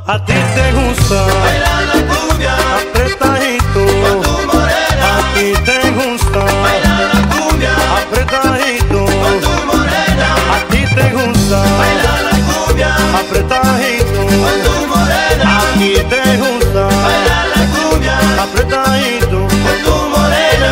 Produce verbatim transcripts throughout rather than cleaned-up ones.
A ti te gusta bailar la cumbia apretadito, con tu morena. a ti te gusta Bailar la cumbia apretadito, con tu morena. a ti te gusta Bailar la cumbia apretadito, con tu morena. a ti te gusta Bailar la cumbia apretadito. con tu morena.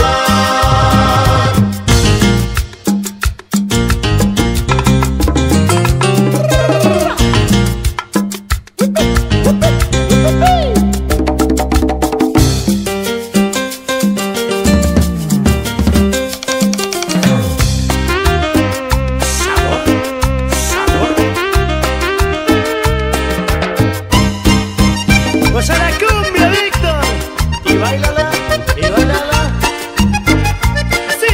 Pues a la cumbia, Víctor, y bailala, y bailala, así.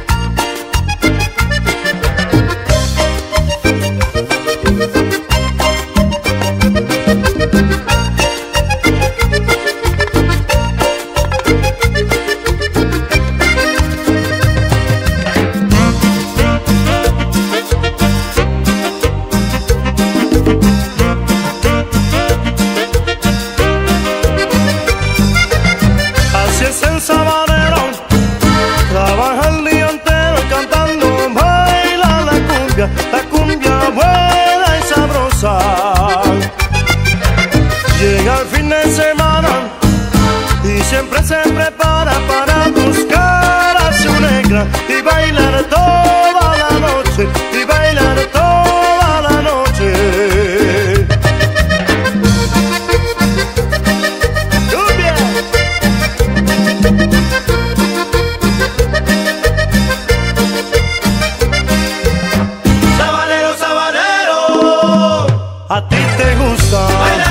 Así es el sabanero, trabaja el día entero cantando, baila la cumbia, la cumbia buena y sabrosa. Llega el fin de semana y siempre se prepara para buscar a su negra y bailar toda la noche, y bailar toda la noche. ¡Cumbia! Sabanero, sabanero, A ti te gusta bailar